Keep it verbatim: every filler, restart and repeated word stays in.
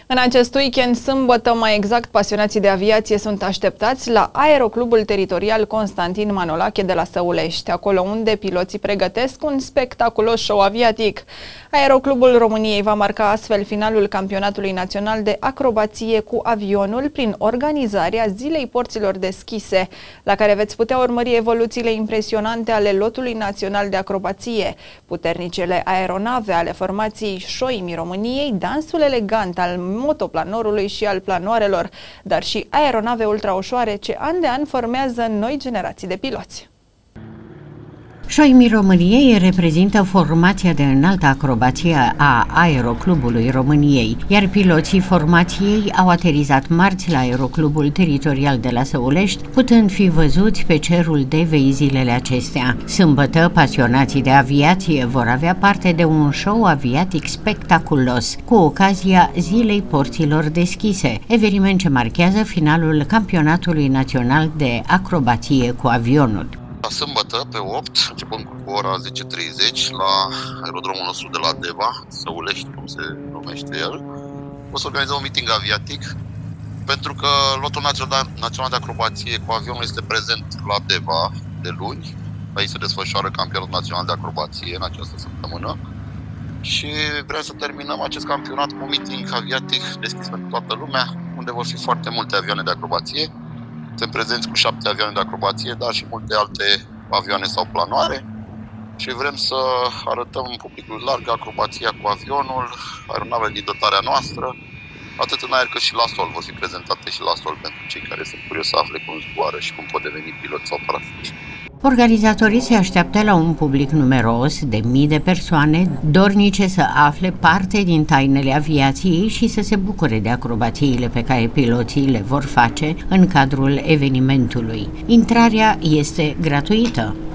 În acest weekend, sâmbătă mai exact, pasionații de aviație sunt așteptați la Aeroclubul Teritorial Constantin Manolache de la Săulești, acolo unde piloții pregătesc un spectaculos show aviatic. Aeroclubul României va marca astfel finalul campionatului național de acrobație cu avionul prin organizarea Zilei Porților Deschise, la care veți putea urmări evoluțiile impresionante ale lotului național de acrobație, puternicele aeronave ale formației Șoimii României, dansul elegant al motoplanorului și al planoarelor, dar și aeronave ultraușoare ce an de an formează noi generații de piloți. Șoimii României reprezintă formația de înaltă acrobație a Aeroclubului României, iar piloții formației au aterizat marți la Aeroclubul Teritorial de la Săulești, putând fi văzuți pe cerul de vei zilele acestea. Sâmbătă, pasionații de aviație vor avea parte de un show aviatic spectaculos, cu ocazia Zilei Porților Deschise, eveniment ce marchează finalul campionatului național de acrobație cu avionul. La sâmbătă, pe opt, începând cu ora zece și treizeci, la aerodromul nostru de la Deva, Săulești, cum se numește el, o să organizăm un meeting aviatic, pentru că lotul național de acrobație cu avionul este prezent la Deva de luni. Aici se desfășoară campionatul național de acrobație în această săptămână și vrem să terminăm acest campionat cu un meeting aviatic deschis pentru toată lumea, unde vor fi foarte multe avioane de acrobație. Suntem prezenți cu șapte avioane de acrobație, dar și multe alte avioane sau planoare și vrem să arătăm publicului larg acrobația cu avionul, aeronavele din dotarea noastră, atât în aer cât și la sol. Vor fi prezentate și la sol pentru cei care sunt curioși să afle cum zboară și cum pot deveni piloți sau parașutiști. Organizatorii se așteaptă la un public numeros de mii de persoane dornice să afle parte din tainele aviației și să se bucure de acrobațiile pe care piloții le vor face în cadrul evenimentului. Intrarea este gratuită.